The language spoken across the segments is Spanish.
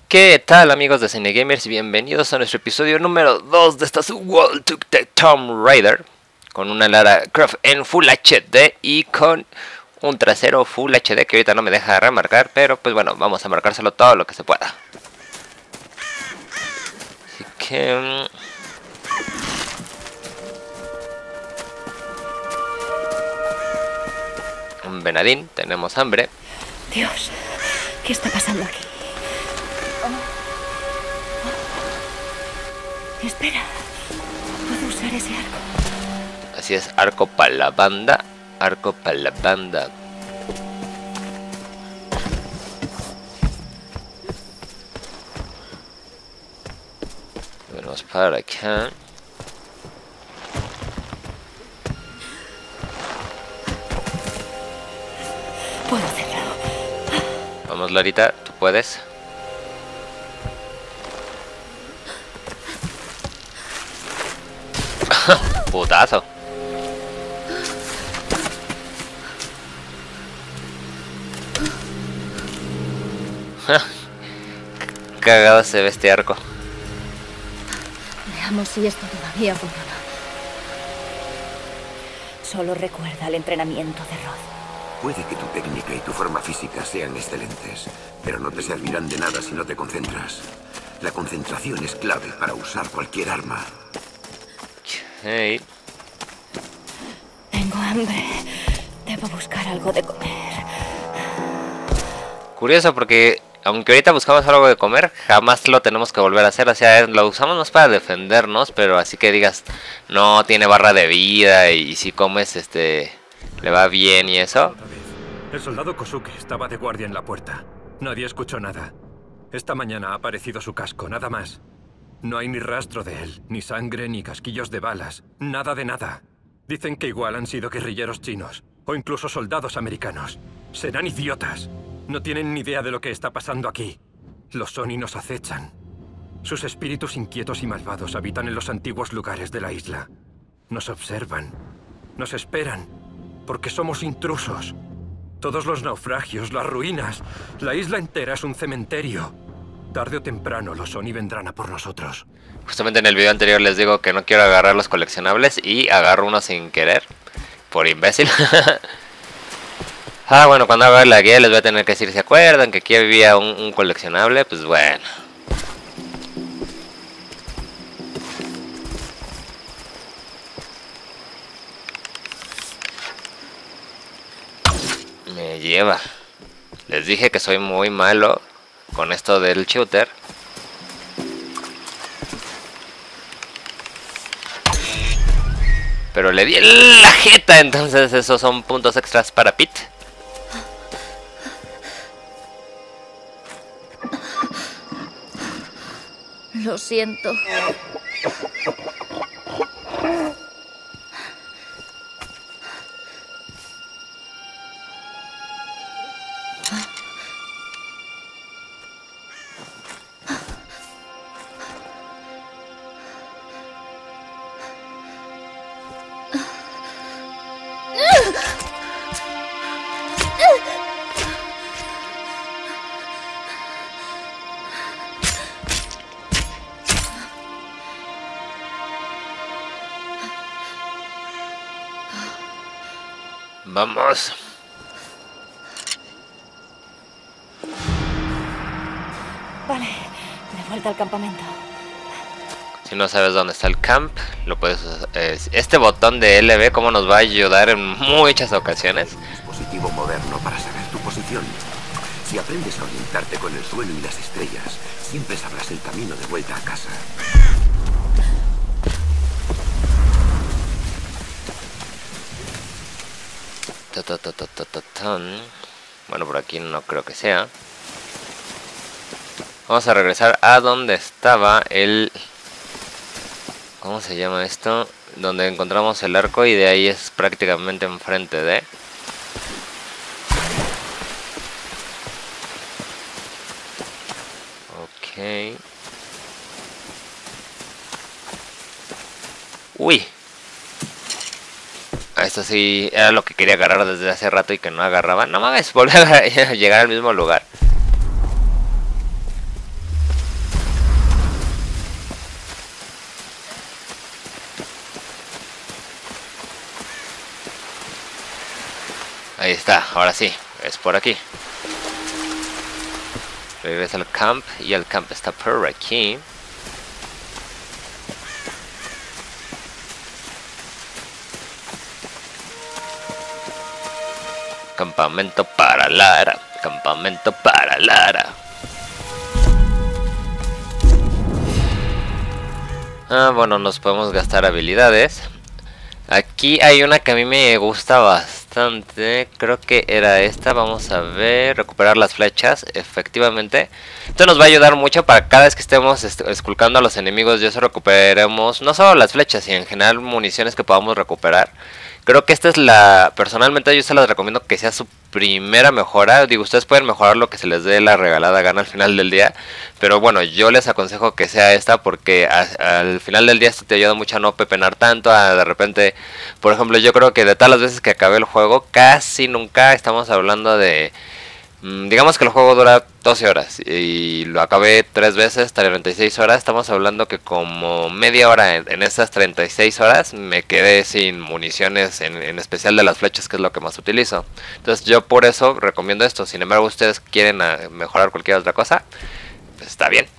¿Qué tal, amigos de Cinegamers? Bienvenidos a nuestro episodio número 2 de esta World to the Tomb Raider, con una Lara Croft en Full HD y con un trasero Full HD que ahorita no me deja remarcar, pero pues bueno, vamos a marcárselo todo lo que se pueda. Así que... un venadín, tenemos hambre. Dios, ¿qué está pasando aquí? Espera, puedo usar ese arco. Así es, arco para la banda. Arco para la banda. Vamos para acá. Puedo hacerlo. Vamos, Larita, tú puedes. Putazo. Cagado se ve este arco. Veamos si esto todavía funciona. Solo recuerda el entrenamiento de Roth. Puede que tu técnica y tu forma física sean excelentes, pero no te servirán de nada si no te concentras. La concentración es clave para usar cualquier arma. Hey. Tengo hambre. Debo buscar algo de comer. Curioso porque aunque ahorita buscamos algo de comer, jamás lo tenemos que volver a hacer. O sea, lo usamos más para defendernos, pero así que digas, no tiene barra de vida y si comes, le va bien y eso. El soldado Kosuke estaba de guardia en la puerta. Nadie escuchó nada. Esta mañana ha aparecido su casco, nada más. No hay ni rastro de él, ni sangre, ni casquillos de balas. Nada de nada. Dicen que igual han sido guerrilleros chinos, o incluso soldados americanos. Serán idiotas. No tienen ni idea de lo que está pasando aquí. Los Oni nos acechan. Sus espíritus inquietos y malvados habitan en los antiguos lugares de la isla. Nos observan. Nos esperan. Porque somos intrusos. Todos los naufragios, las ruinas, la isla entera es un cementerio. Tarde o temprano los Oni vendrán a por nosotros. Justamente en el video anterior les digo que no quiero agarrar los coleccionables y agarro uno sin querer. Por imbécil. Bueno, cuando haga la guía les voy a tener que decir, ¿se acuerdan que aquí había un coleccionable? Pues bueno. Me lleva. Les dije que soy muy malo con esto del shooter. Pero le di en la jeta, entonces esos son puntos extras para Pete. Lo siento. Vamos. Vale, de vuelta al campamento. Si no sabes dónde está el camp, lo puedes usar. Este botón de LB como nos va a ayudar en muchas ocasiones. Un dispositivo moderno para saber tu posición. Si aprendes a orientarte con el suelo y las estrellas, siempre sabrás el camino de vuelta a casa. Bueno, por aquí no creo que sea. Vamos a regresar a donde estaba el... ¿cómo se llama esto? Donde encontramos el arco y de ahí es prácticamente enfrente de... ok. Uy. Esto sí era lo que quería agarrar desde hace rato y que no agarraba. No mames, volví a llegar al mismo lugar. Ahí está, ahora sí, es por aquí. Regresa al camp y el camp está por aquí. Campamento para Lara, campamento para Lara. Bueno, nos podemos gastar habilidades. Aquí hay una que a mí me gusta bastante. Creo que era esta. Vamos a ver. Recuperar las flechas. Efectivamente. Esto nos va a ayudar mucho para cada vez que estemos esculcando a los enemigos. Ya se recuperemos no solo las flechas, sino en general municiones que podamos recuperar. Creo que esta es la... Personalmente yo se las recomiendo que sea su primera mejora. Digo, ustedes pueden mejorar lo que se les dé la regalada gana al final del día. Pero bueno, yo les aconsejo que sea esta porque al final del día esto te ayuda mucho a no pepenar tanto. A de repente, por ejemplo, yo creo que de todas las veces que acabé el juego, casi nunca estamos hablando de... digamos que el juego dura 12 horas y lo acabé 3 veces, 36 horas. Estamos hablando que como media hora en esas 36 horas me quedé sin municiones, en especial de las flechas, que es lo que más utilizo. Entonces yo por eso recomiendo esto. Sin embargo, ustedes quieren mejorar cualquier otra cosa, pues está bien.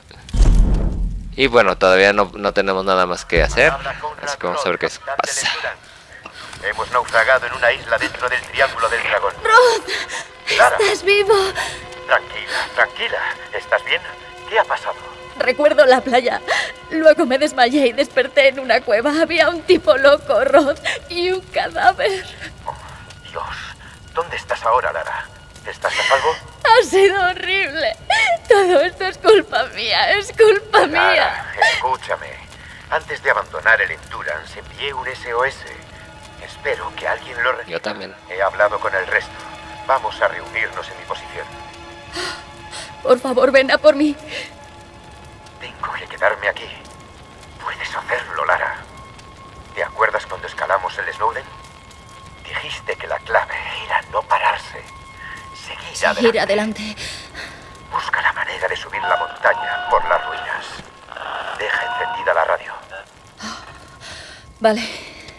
Y bueno, todavía no tenemos nada más que hacer, así que vamos a ver qué pasa. Hemos naufragado en una isla dentro del Triángulo del Dragón. ¡Rod! Lara. ¿Estás vivo? Tranquila, tranquila. ¿Estás bien? ¿Qué ha pasado? Recuerdo la playa. Luego me desmayé y desperté en una cueva. Había un tipo loco, Rod, y un cadáver. Oh, Dios. ¿Dónde estás ahora, Lara? ¿Estás a salvo? Ha sido horrible. Todo esto es culpa mía, es culpa mía. Lara, escúchame. Antes de abandonar el Endurance, envié un SOS. Espero que alguien lo reciba. Yo también. He hablado con el resto. Vamos a reunirnos en mi posición. Por favor, ven a por mí. Tengo que quedarme aquí. Puedes hacerlo, Lara. ¿Te acuerdas cuando escalamos el Snowden? Dijiste que la clave era no pararse. Seguir adelante. Busca la manera de subir la montaña por las ruinas. Deja encendida la radio. Vale.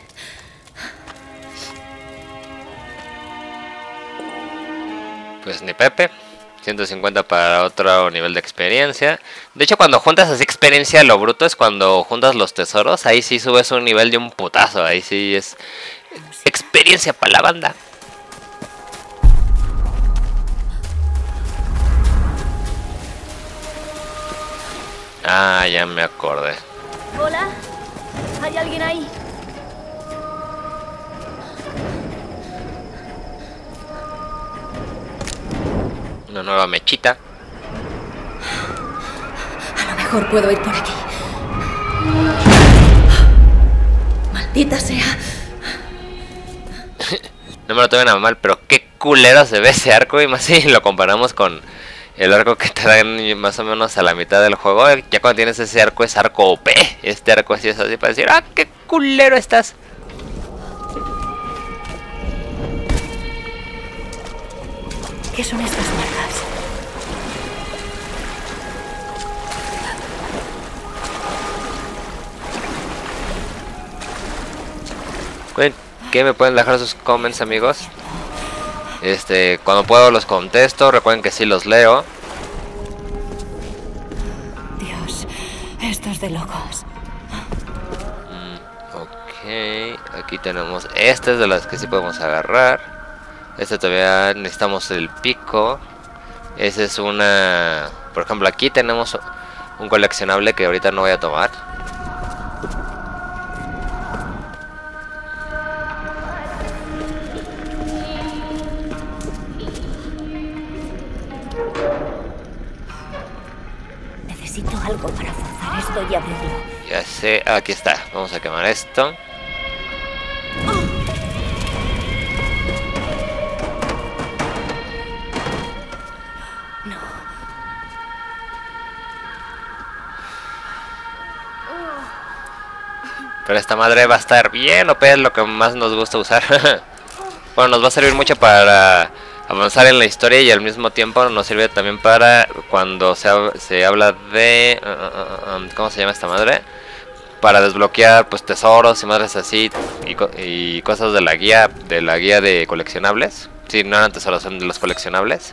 Pues ni Pepe. 150 para otro nivel de experiencia. De hecho, cuando juntas así experiencia, lo bruto es cuando juntas los tesoros. Ahí sí subes un nivel de un putazo. Ahí sí es experiencia para la banda. Ah, ya me acordé. Hola, ¿hay alguien ahí? Una nueva mechita. A lo mejor puedo ir por aquí. Maldita sea. No me lo tomen a mal, pero qué culero se ve ese arco. Y más si lo comparamos con el arco que te dan más o menos a la mitad del juego. Ya cuando tienes ese arco es arco OP. Este arco así es así para decir, ah, qué culero estás. ¿Qué son estas marcas? ¿Qué me pueden dejar sus comments, amigos? Cuando puedo los contesto. Recuerden que sí los leo. Dios, esto es de locos. Ok, aquí tenemos estas de las que sí podemos agarrar. Todavía necesitamos el pico. Esa es una... Por ejemplo, aquí tenemos un coleccionable que ahorita no voy a tomar. Necesito algo para forzar esto y abrirlo. Ya sé, aquí está. Vamos a quemar esto. Pero esta madre va a estar bien OP, es lo que más nos gusta usar. Bueno, nos va a servir mucho para avanzar en la historia y al mismo tiempo nos sirve también para cuando se habla de... ¿cómo se llama esta madre? para desbloquear pues tesoros y madres así y cosas de la guía de coleccionables. Sí, no eran tesoros, son de los coleccionables.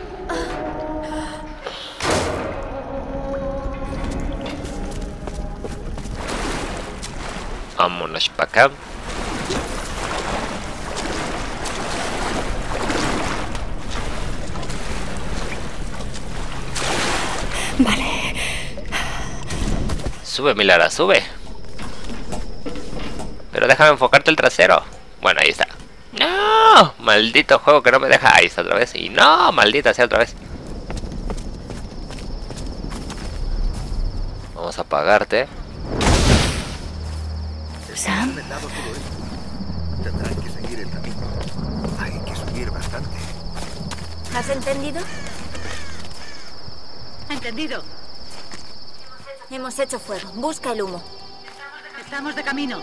Vámonos para acá. Vale. Sube, mi Lara, sube. Pero déjame enfocarte el trasero. Bueno, ahí está. ¡No! Maldito juego que no me deja. Ahí está otra vez. Y no, maldita sea otra vez. Vamos a apagarte. Sam. Tendrán que seguir el camino. Hay que subir bastante. ¿Has entendido? Entendido. Hemos hecho fuego. Busca el humo. Estamos de camino.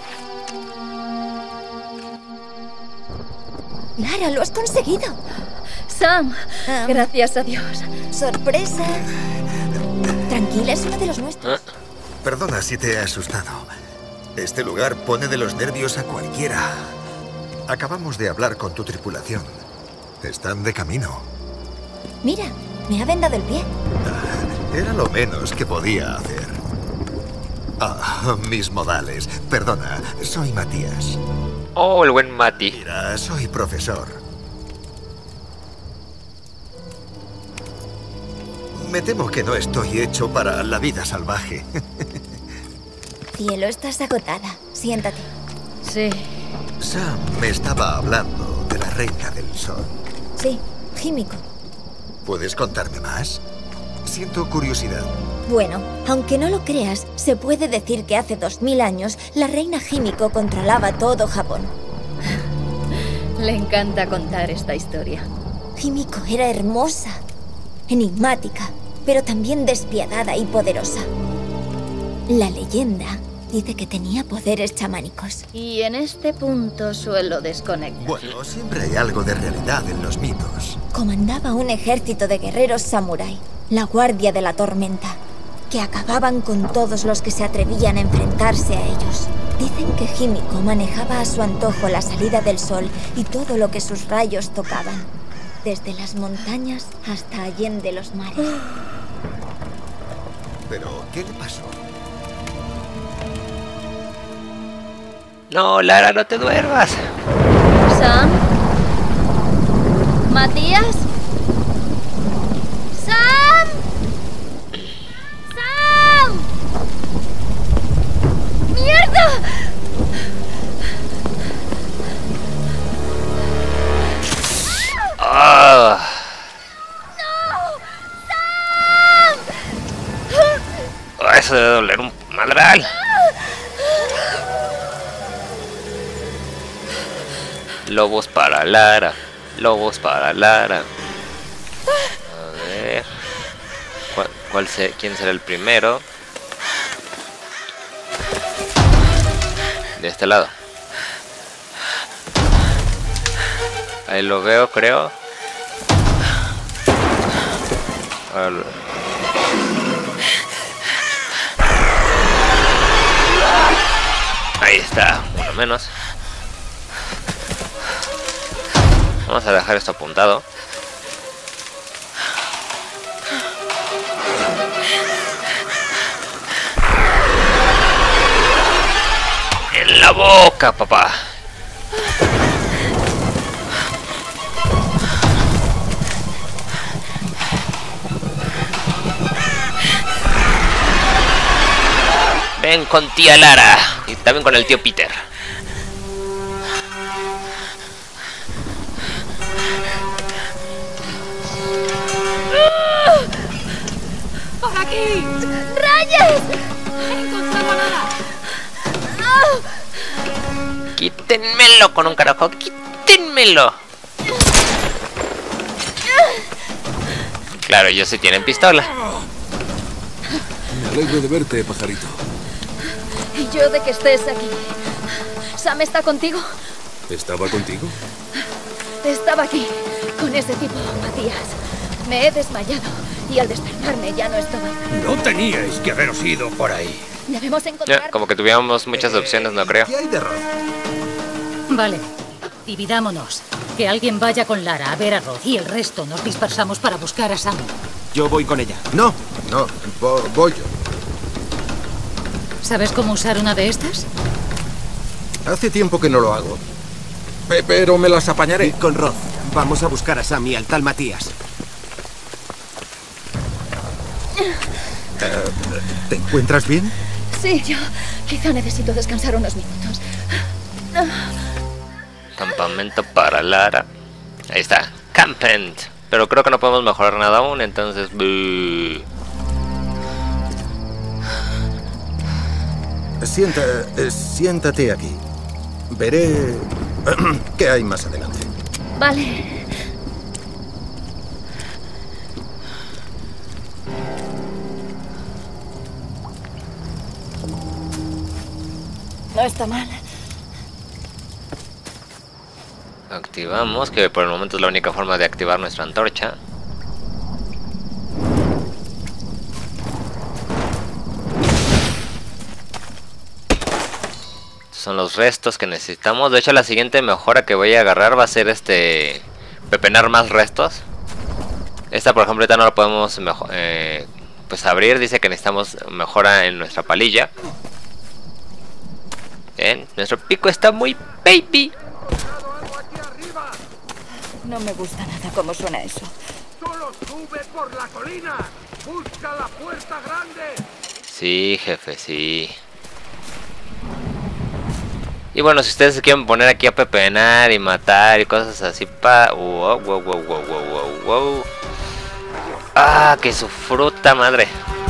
Lara, lo has conseguido. Sam, gracias a Dios. Sorpresa. Tranquila, es uno de los nuestros. Perdona si te he asustado. Este lugar pone de los nervios a cualquiera. Acabamos de hablar con tu tripulación. Están de camino. Mira, me ha vendado el pie. Era lo menos que podía hacer. Mis modales. Perdona, soy Matías. Oh, el buen Mati. Mira, soy profesor. Me temo que no estoy hecho para la vida salvaje. Cielo, estás agotada. Siéntate. Sí. Sam me estaba hablando de la Reina del Sol. Sí, Himiko. ¿Puedes contarme más? Siento curiosidad. Bueno, aunque no lo creas, se puede decir que hace 2000 años la reina Himiko controlaba todo Japón. Le encanta contar esta historia. Himiko era hermosa, enigmática, pero también despiadada y poderosa. La leyenda dice que tenía poderes chamánicos. Y en este punto suelo desconectar. Bueno, siempre hay algo de realidad en los mitos. Comandaba un ejército de guerreros samurái, la Guardia de la Tormenta, que acababan con todos los que se atrevían a enfrentarse a ellos. Dicen que Himiko manejaba a su antojo la salida del sol y todo lo que sus rayos tocaban, desde las montañas hasta allende los mares. ¿Pero qué le pasó? No, Lara, no te duermas. ¿Sam? ¿Matías? ¡Sam! ¡Sam! ¡Mierda! Ah. Oh, eso debe doler un madral. Lobos para Lara. Lobos para Lara. A ver. ¿Quién será el primero? De este lado. Ahí lo veo, creo. Ahí está, uno menos. Vamos a dejar esto apuntado. En la boca, papá. Ven con tía Lara y también con el tío Peter. ¡Por aquí! ¡Rayos! ¡He encontrado a Lara! Quítenmelo con un carajo, quítenmelo. Claro, ellos sí tienen pistola. Me alegro de verte, pajarito. Y yo de que estés aquí. ¿Sam está contigo? ¿Estaba contigo? Estaba aquí, con ese tipo, Matías. Me he desmayado y al despertarme ya no estaba. No teníais que haberos ido por ahí. Debemos encontrar... Como que tuviéramos muchas opciones, no creo. ¿Qué hay de Rod? Vale, dividámonos. Que alguien vaya con Lara a ver a Rod y el resto nos dispersamos para buscar a Sam. Yo voy con ella. No, voy yo. ¿Sabes cómo usar una de estas? Hace tiempo que no lo hago. Pero me las apañaré. Con Rod. Vamos a buscar a Sam y al tal Matías. ¿Te encuentras bien? Sí, yo quizá necesito descansar unos minutos. Campamento para Lara. Ahí está, Campent. Pero creo que no podemos mejorar nada aún, entonces... Siéntate aquí. Veré qué hay más adelante. Vale. No está mal. Activamos, que por el momento es la única forma de activar nuestra antorcha. Estos son los restos que necesitamos. De hecho, la siguiente mejora que voy a agarrar va a ser pepenar más restos. Esta, por ejemplo, ahorita no la podemos pues abrir. Dice que necesitamos mejora en nuestra palilla. Bien, nuestro pico está muy baby. No me gusta nada cómo suena eso. ¡Solo sube por la colina! ¡Busca la puerta grande! Sí, jefe, sí. Y bueno, si ustedes se quieren poner aquí a pepenar y matar y cosas así wow. ¡Ah, que su fruta madre!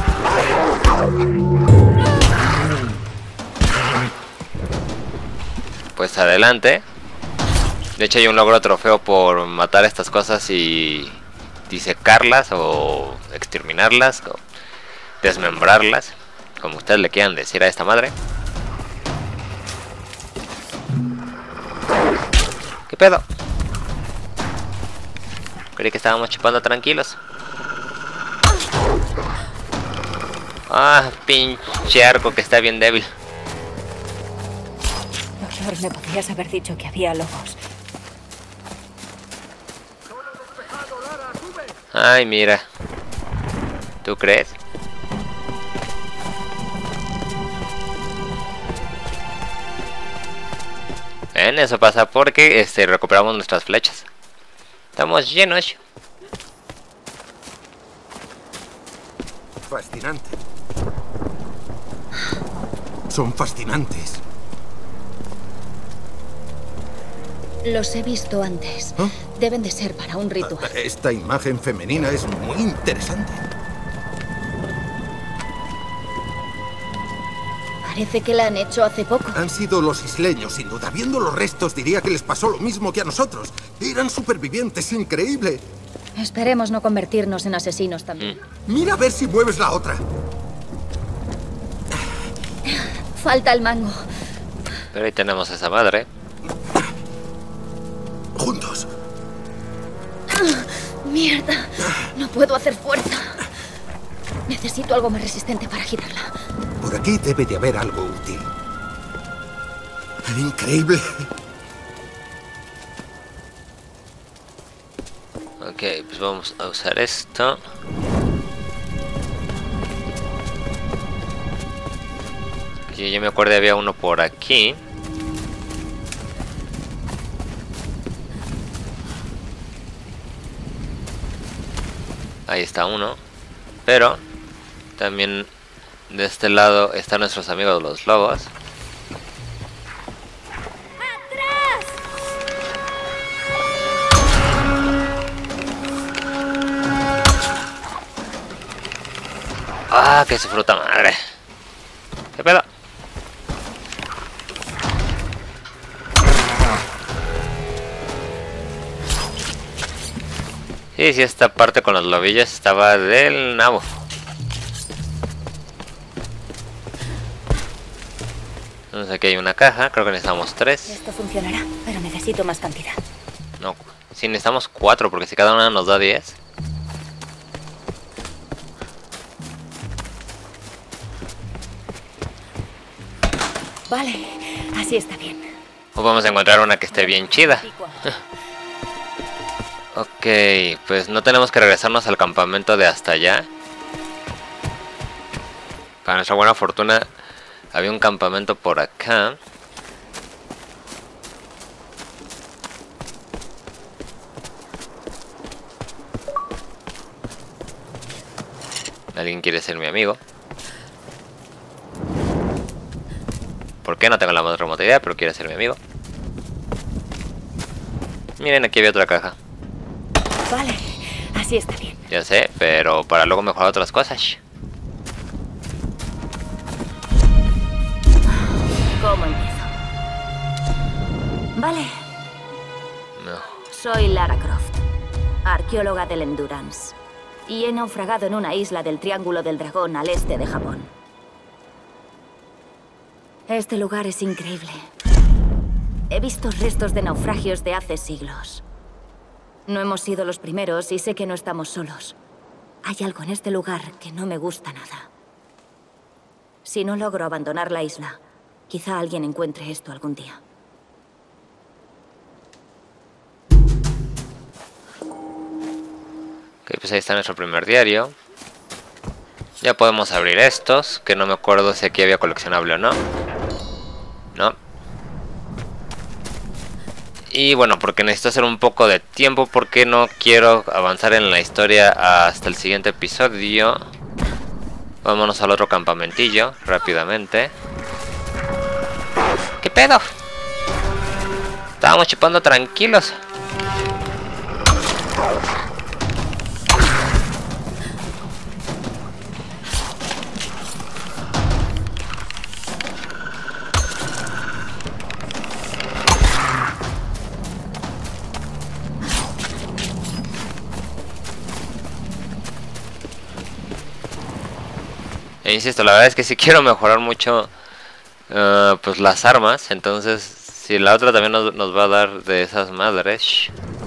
Pues adelante. De hecho hay un logro trofeo por matar estas cosas y disecarlas o exterminarlas o desmembrarlas, como ustedes le quieran decir a esta madre. ¿Qué pedo? Creí que estábamos chupando tranquilos. Ah, pinche arco que está bien débil. Doctor, me podrías haber dicho que había lobos. Ay, mira. ¿Tú crees? Bien, eso pasa porque recuperamos nuestras flechas. Estamos llenos. Fascinante. Son fascinantes. Los he visto antes. ¿Oh? Deben de ser para un ritual. Esta imagen femenina es muy interesante. Parece que la han hecho hace poco. Han sido los isleños, sin duda. Viendo los restos, diría que les pasó lo mismo que a nosotros. Eran supervivientes, increíble. Esperemos no convertirnos en asesinos también. Mira a ver si mueves la otra. Falta el mango. Pero ahí tenemos a esa madre. Juntos. ¡Mierda! No puedo hacer fuerza. Necesito algo más resistente para girarla. Por aquí debe de haber algo útil. Increíble. Ok, pues vamos a usar esto. Yo me acuerdo había uno por aquí. Ahí está uno. Pero también de este lado están nuestros amigos los lobos. ¡Ah, que su fruta madre! ¿Qué pedo? Sí, esta parte con los lobillos estaba del nabo. Entonces aquí hay una caja, creo que necesitamos 3. Esto funcionará, pero necesito más cantidad. No, sí necesitamos 4 porque si cada una nos da 10. Vale, así está bien. O vamos a encontrar una que esté bien chida. Ok, pues no tenemos que regresarnos al campamento de hasta allá. Para nuestra buena fortuna había un campamento por acá. Alguien quiere ser mi amigo. ¿Por qué? No tengo la más remota idea, pero quiere ser mi amigo. Miren, aquí había otra caja. Vale, así está bien. Ya sé, pero para luego mejorar otras cosas. ¿Cómo empiezo? Vale. No. Soy Lara Croft, arqueóloga del Endurance. Y he naufragado en una isla del Triángulo del Dragón al este de Japón. Este lugar es increíble. He visto restos de naufragios de hace siglos. No hemos sido los primeros y sé que no estamos solos. Hay algo en este lugar que no me gusta nada. Si no logro abandonar la isla, quizá alguien encuentre esto algún día. Ok, pues ahí está nuestro primer diario. Ya podemos abrir estos, que no me acuerdo si aquí había coleccionable o no. No. Y bueno, porque necesito hacer un poco de tiempo, porque no quiero avanzar en la historia hasta el siguiente episodio. Vámonos al otro campamentillo, rápidamente. ¿Qué pedo? Estábamos chupando tranquilos. E insisto, la verdad es que sí quiero mejorar mucho pues las armas. Entonces, si la otra también nos va a dar de esas madres.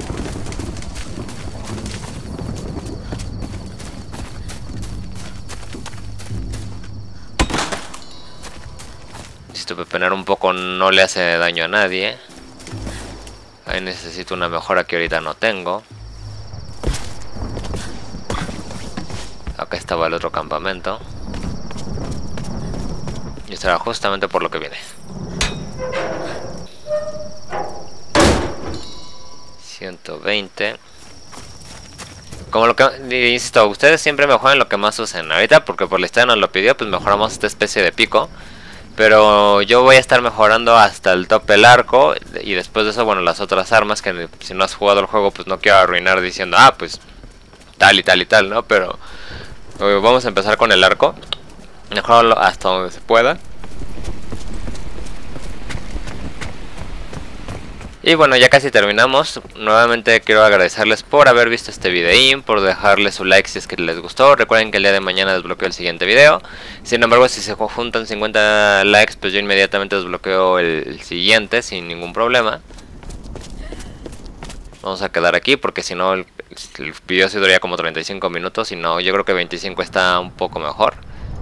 Necesito pepenar un poco, no le hace daño a nadie. Ahí necesito una mejora que ahorita no tengo. Acá estaba el otro campamento. Y esto era justamente por lo que viene. 120. Como lo que insisto, ustedes siempre mejoran lo que más usen. Ahorita, porque por la historia nos lo pidió, pues mejoramos esta especie de pico. Pero yo voy a estar mejorando hasta el tope el arco. Y después de eso, bueno, las otras armas que si no has jugado el juego, pues no quiero arruinar diciendo, ah, pues tal y tal y tal, ¿no? Pero vamos a empezar con el arco. Mejorarlo hasta donde se pueda. Y bueno, ya casi terminamos. Nuevamente quiero agradecerles por haber visto este videín, por dejarle su like si es que les gustó. Recuerden que el día de mañana desbloqueo el siguiente video. Sin embargo, si se juntan 50 likes, pues yo inmediatamente desbloqueo el siguiente sin ningún problema. Vamos a quedar aquí porque si no el video se duraría como 35 minutos. Y no, yo creo que 25 está un poco mejor.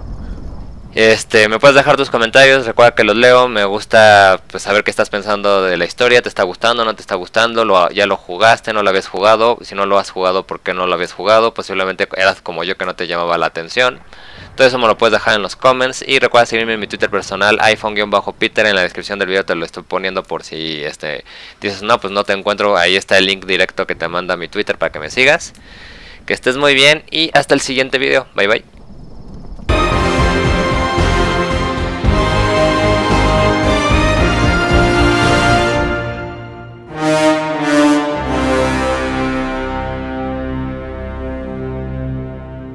Me puedes dejar tus comentarios, recuerda que los leo. Me gusta pues saber qué estás pensando de la historia. ¿Te está gustando, no te está gustando? ¿Ya lo jugaste, no lo habías jugado? Si no lo has jugado, ¿por qué no lo habías jugado? Posiblemente eras como yo, que no te llamaba la atención. Todo eso me lo puedes dejar en los comments. Y recuerda seguirme en mi Twitter personal, iPhone-Peter. En la descripción del video te lo estoy poniendo por si dices, no, pues no te encuentro. Ahí está el link directo que te manda mi Twitter para que me sigas. Que estés muy bien y hasta el siguiente video. Bye bye.